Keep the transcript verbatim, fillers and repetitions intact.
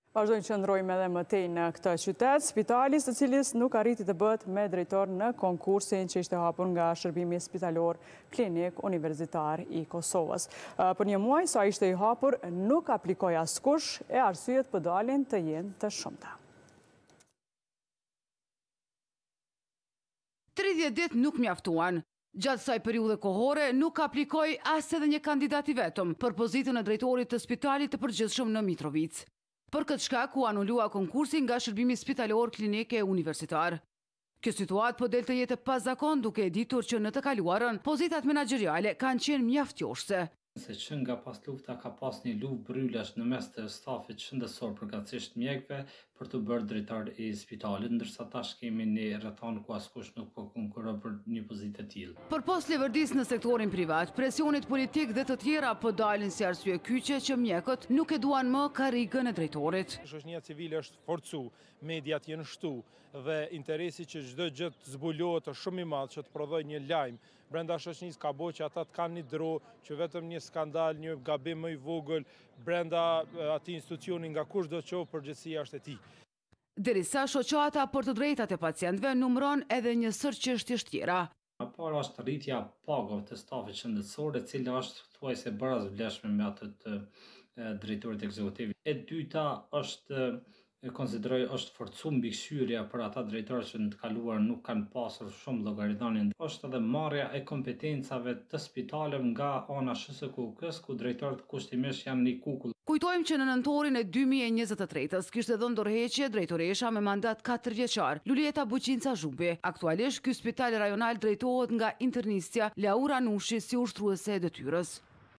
Vazhdojnë që ndrojmë edhe më tej në këtë qytet, spitalis të cilis nuk arriti të bëhet me drejtor në konkursin që ishte hapur nga Shërbimi Spitalor Klinik Universitar i Kosovës. Për një muaj sa ishte i hapur, nuk aplikoi askush e arsyet për dalin të jenë të shumta. tridhjetë ditë nuk mjaftuan. Gjatë saj periudhe kohore nuk aplikoi as edhe një kandidat i vetëm për pozitën e drejtorit të spitalit të përgjithshëm në Mitrovic. Për këtë shkak u anulua konkursi nga Shërbimi Spitalor Klinike Universitar. Kjo situatë po del të jetë pazakon duke e ditur që në të kaluarën pozitat menaxheriale kanë qenë mjaftëjoshse. Se që nga pas lufta ka pas një luftë brylash në mes të stafit shëndetësor përkatësisht mjekëve për të bërë drejtar i spitalit, ndërsa tash kemi një rrethan ku askush nuk po konkuron për një pozitë të tillë. Për pos levërdis në sektorin privat, presionit politik dhe të tjera po dalin si arsye kyçe që mjekët nuk e duan më karrigën e drejtorit. Shoqënia civile është forcu, mediat janë shtu dhe interesi që çdo gjë të zbulohet është shumë i madh që të prodhojë një lajm. Brenda shoqënisë ka bo që ata të kanë një dro, që vetëm një skandal, një gabim më i vogël, brenda atij institucioni nga kush do të qoftë përgjegjësia është e tij. Derisa shoqata për të drejtat e pacientëve numëron edhe një sër çështjesh tjera. Më parë është rritja pagave të stafit shëndetësor, e cila është thuajse barazvlefshme me atë të drejtorit ekzekutiv. E dyta është e konsideroj është forcu mbikëqyrja për ata drejtorë që në të kaluar nuk kanë pasur shumë llogaritënie. Është edhe marrja e kompetencave të spitaleve nga ana S S K U-s, ku drejtorët kushtimisht janë një kukull. Kujtojmë që në nëntorin e dy mijë e njëzet e tretës kishte dhënë dorëheqje drejtoresha me mandat katër vjeçar, Lulieta Buqinca Zhubi. Aktualisht ky spital rajonal drejtohet nga internistja Laura Nushi si ushtruese e detyrës.